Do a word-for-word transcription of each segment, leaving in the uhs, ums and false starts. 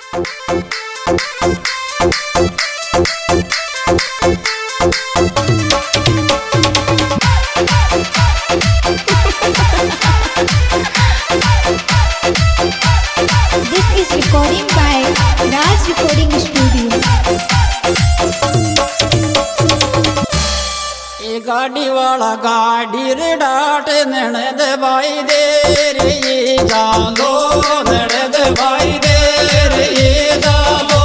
is recording by Raj Recording Studio. ए गाड़ी वाला गाड़ी रे डाट ननद भाई दे रे ये जालो ननद भाई दे रे ये जालो।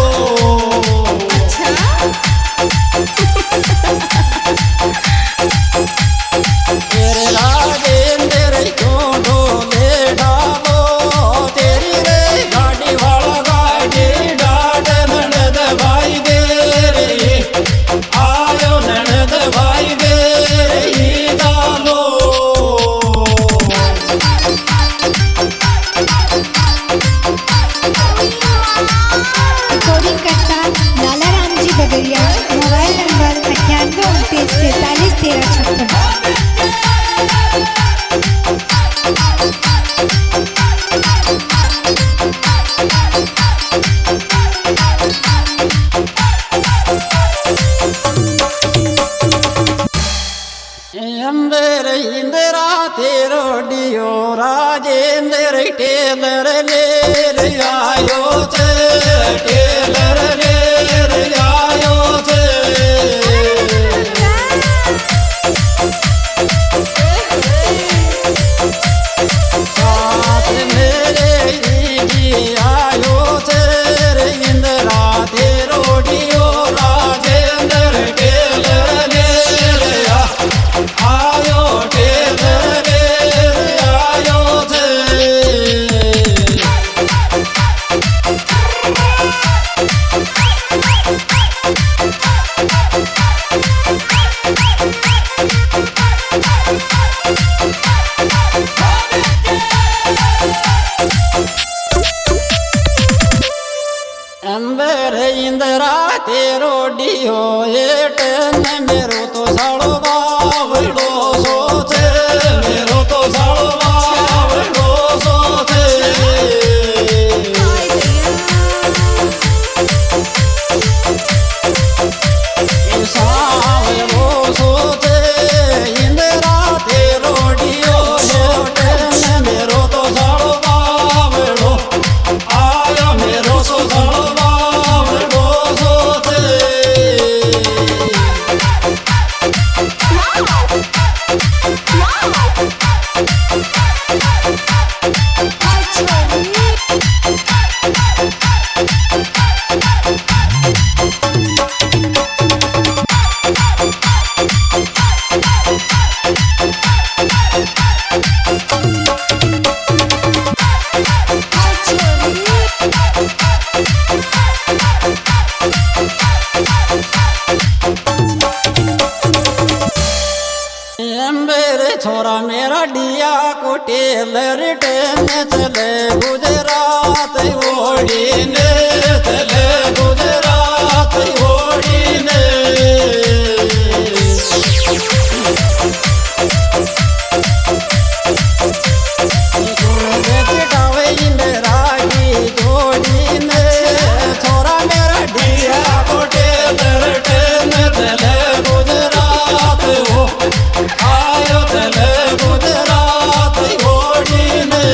तेरे लागे तेरे क्यों ढोले डालो तेरी रे गाड़ी वाला गाड़ी डाट ननद भाई दे रे आयो ननद भाई दे रे डालो। रिकॉर्डिंग करता लाला राम जी बगरिया, मोबाइल नंबर अट्ठानवे उनतीस सैतालीस तेरह छप्पन। अंबर इंदिरा तेरो डियो राजेंद्र टेलर ले आयो थे टेलर ले आयो थे। साथ मेरे जी आयो थे इंदिरा तेरो डियो राजेंद्र टेलर ले आयो टेलर आयो थे। अंबर इंदिरा तेरो डियो एटन मेरो तो साड़ो बावड़ो सोचे मेरो तो साड़ो बावड़ो सोचे। सावड़ो सोचे इंदिरा तेरो डियो एटन मेरो तो साड़ो बावड़ो आया मेरो तो साड़ो बावड़ो सोचे। मेरे छोरा मेरा डिया को टेलर टेन चले गुजरात ओढ़ी ने चले गुजरात ओढ़ी ने। चिटावे इंदिरा की जोड़ी ने छोरा मेरा डिया को टेलर टेन चले गुजरात वो आयो चले गुजरात ओढ़ी ने।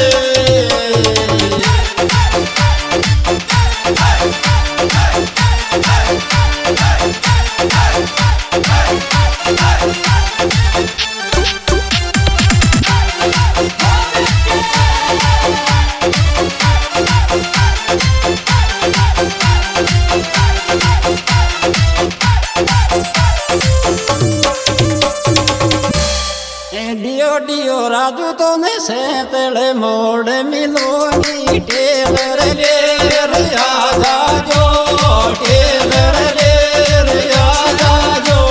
डियो डियो राजू तो ने सेतले मोड़ मिलोगी टेलर ले आजा जो टेलर ले आजा जो।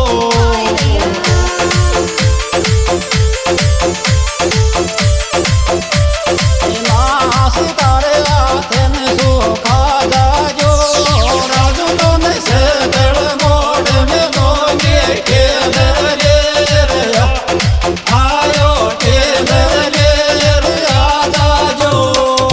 सितारे आते में सुखा जा जो राजू तो ने सेतले मोड़ मिलोगी टेलर ले आयो टेलर ले आजा जो।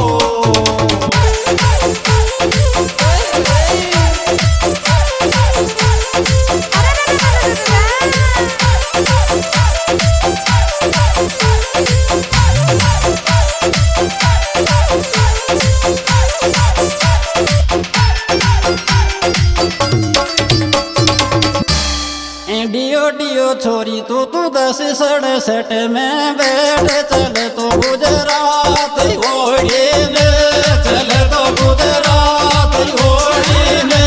दस सड़सठ में बैठ चले तो गुजरात घोड़ी में चले तो गुजरात घोड़ी में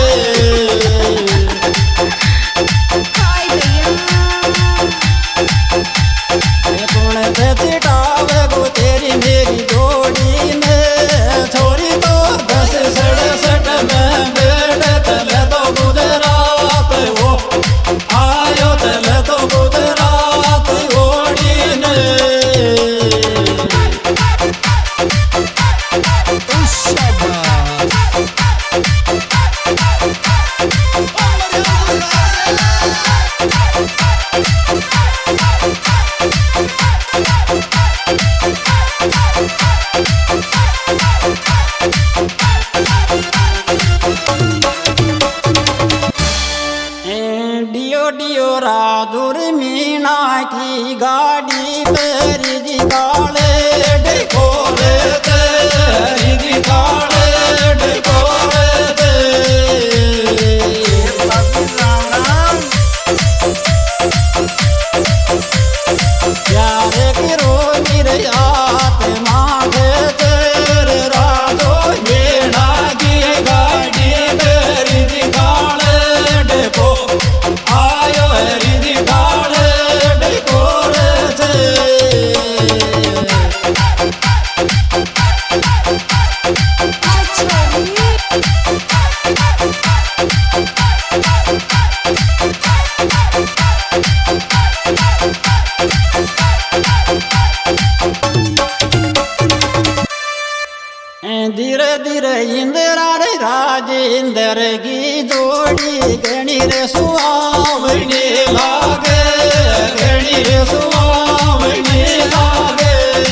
पुणे पे चिटावे गो तेरी मेरी जोड़ी में छोरी तो दस सड़सठ में बैठ चले तो गुजरात वो आयो चले तो गुजरात घोड़ी में डियो डियो राजुर मीना की गाड़ी पर जी काले ढकोरे तेरी जी काले ढकोरे ते प्यारे की रोनी रे आते मांगे तेरे राजो मीना की गाड़ी पर जी काले ढको आयो हरी दी काले ढकोरे थे धीरे धीरे इंदिरा रे राजेंद्र की जोड़ी गणी रे सुहावनी लागे गणी रे सुहावनी लागे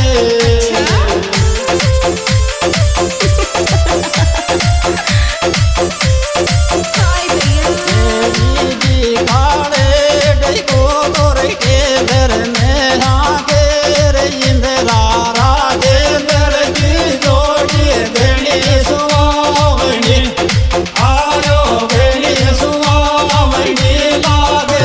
जी काले डको तोर के दर में आगे रे इंदिरा राजेंद्र की जोड़ी गणी सुहावनी आयो गणी सुहावनी लागे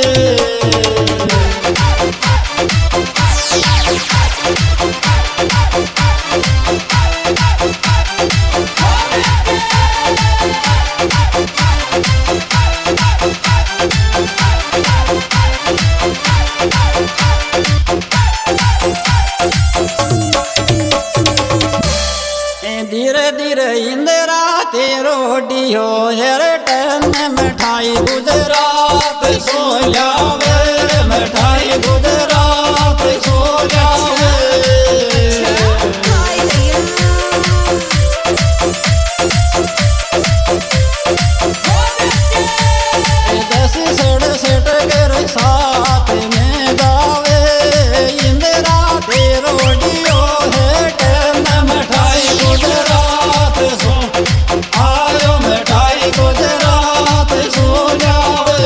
धीरे धीरे इंदिरा तेरो डियो हेर टन मिठाई गुजरात सो जावे मिठाई गुजरात सो जावे दस सड़सठ कर साथ में गावे इंदिरा तेरो डियो है टन मिठाई गुजरात सो आयो मिठाई गुजरात सो जावे।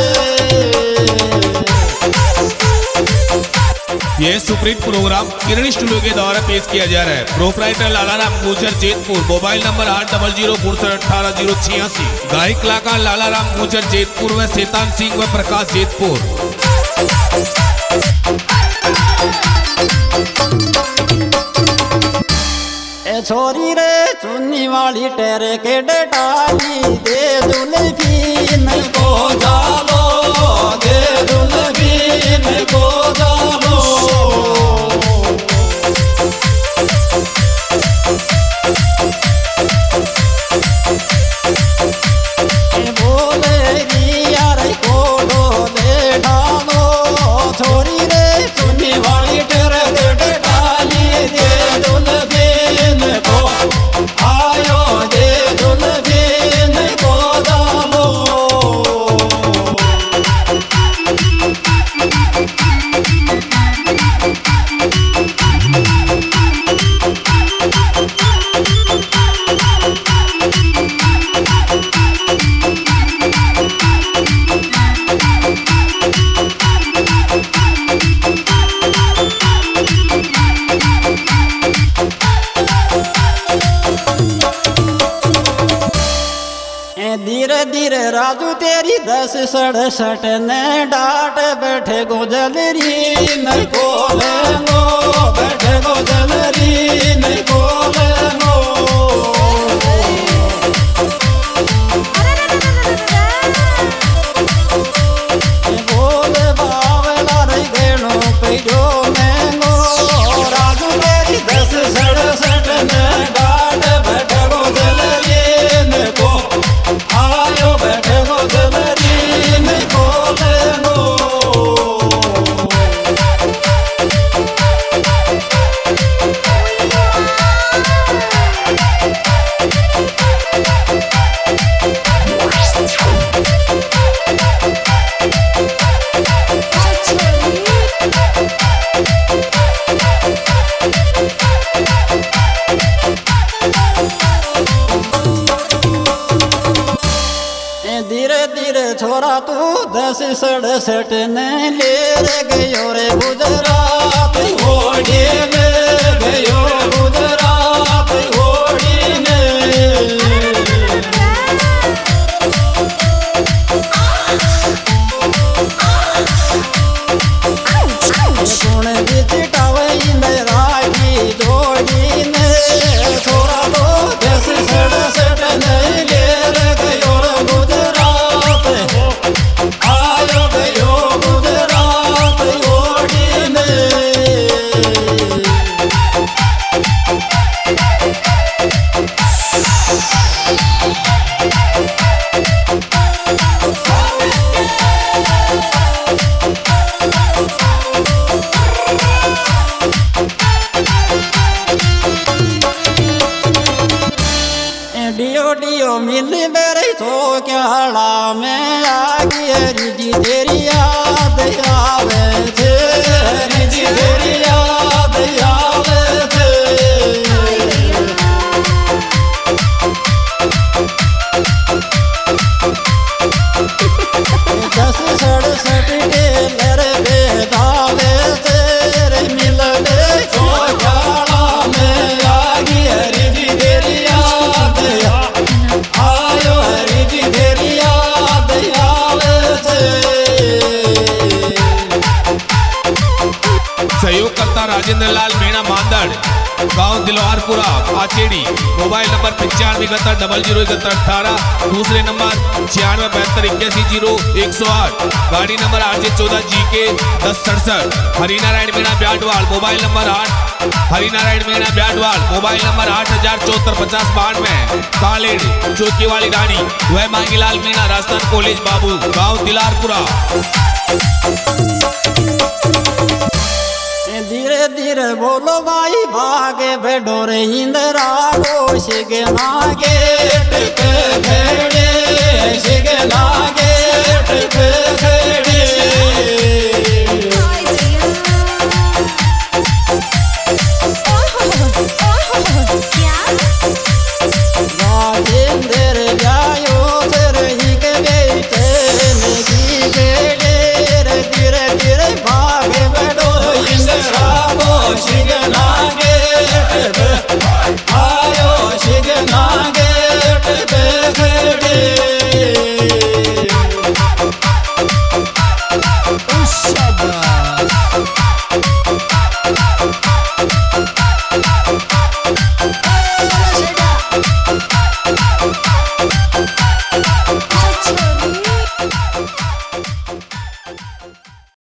यह सुप्रीत प्रोग्राम किरण स्टूडियो के द्वारा पेश किया जा रहा है। Proprietor Lalaram Gurjar Jetpur. Mobile number आठ डबल जीरो उनसठ अठारह जीरो छियासी। गायक कलाकार लालाराम गुर्जर जेतपुर व शैतान सिंह व प्रकाश जेतपुर। ए छोरी रे चुन्नी वाली टेरे के डाली दे दुल्हन को जालो दे दुल्हन को जालो बोले रिया रे को डोले डालो छोरी रे चुन्नी वाली टेरे के डाली दे दुल्हन को आयो दे दुल्हन को जालो। धीरे धीरे राजू तेरी दस सड़सठ ने डाट बैठे गोजलरी नहीं खोले नो बैठे गोजलरी नहीं खोले नो बोले बावला रही गेणो पैजो मैंगो राजू तेरी दस सड़सठ ने डाट बैठे गोजलरी नहीं खो आयो बैठे गोजलरी नहीं खोले नो धीरे धीरे छोरा तू दस सड़सठ ने ले रे गयो रे गुजरात घोड़ी में गयो गुजरात घोड़ी में सुन बिचटावे इंदिरा की जोड़ी में छोरा तो दस सड़सठ ने ले रे गयो रे गुजरात आयो गयो गुजरात घोड़ी में डियो डियो मिल मेरे तो क्याड़ा में आगी रिजी तेरी याद आवे थे रिजी तेरी याद आवे थे दस सड़सठ के मेरे बेदावे तेरे मिल गए तो क्याड़ा में आगी रिजी तेरी याद आयो रिजी तेरी याद आवे थे सहयोग करता राजेंद्र लाल मीणा मांदड़, गांव दिलवारपुरा आचेड़ी। मोबाइल नंबर पिचानवे इकहत्तर डबल जीरो इकहत्तर अठारह। दूसरे नंबर छियानवे बहत्तर इक्यासी जीरो एक सौ आठ। गाड़ी नंबर आठ जे चौदह जी के दस सड़सठ। हरिनारायण मीणा ब्याडवाल मोबाइल नंबर आठ हरिनारायण मीणा ब्याडवाल मोबाइल नंबर आठ हजार चौहत्तर पचास बानवे। कालेड़ चौकी वाली गाड़ी वह मांगीलाल मीणा राजस्थान कॉलेज बाबू, गाँव दिलारपुरा। धीरे धीरे बोलो भाई भागे भेडोरे इंदिरा को शिगे नागे टिके भेड़े शिगे नागे टिके भेड़े